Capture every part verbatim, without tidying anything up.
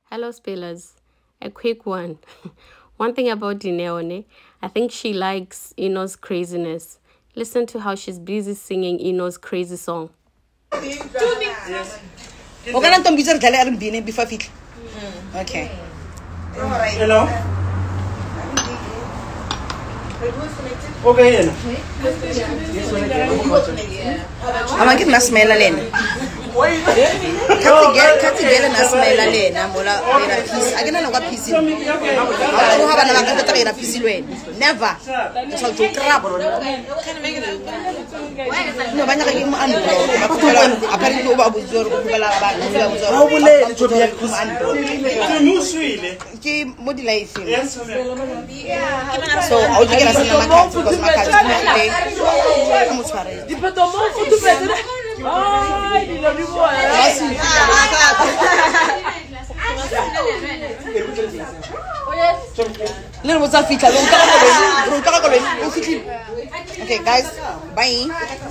Hello, Spillers. A quick one. One thing about Dineo, I think she likes Innos' craziness. Listen to how she's busy singing Innos' crazy song. Okay. Hello? Okay, yan. Ama ke na smela lena. Kati gel kati gel na smela lena mola pera peace. Agena no ka peace. Aku haba na ka tera peace lwen. Never. So to crab. No banya ka mo ando. Bakutela apari no ba buzor ko bala ba. How bule to be ku ando. Mu suile. Ki modi life. So I would get a cinema card because my card is not today. Como se faz? Di pa tomo foto pedra. Ai, di lo digo. Little was a feature. Okay, guys, bye.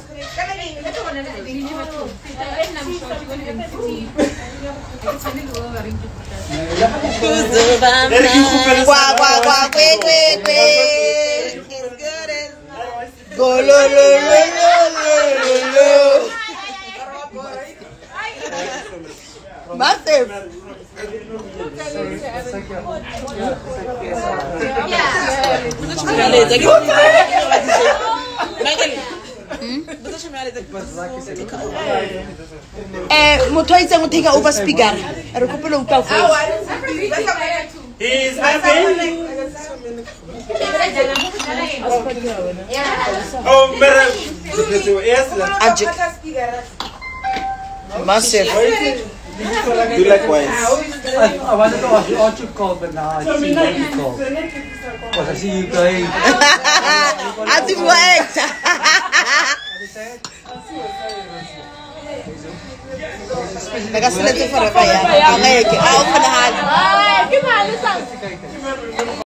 Gua gua gua gwe gwe gwe. Go lo lo lo lo lo. Massive. Eh, motho a itseng o take over speaker. Re kopela utlwa voice. He's having. Oh, mera. Ajik. Massive. You likewise. I wanted to ask you what you call, but now I see what you call. Because I see you going. I think what? Nagasulat ko forever yan. Okay, okay. Ako pa na hali. Ay, gimana sa?